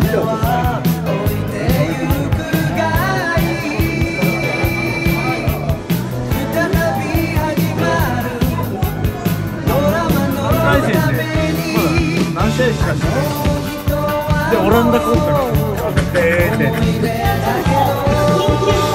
何試合しかしてないで、オランダコースが勝ってって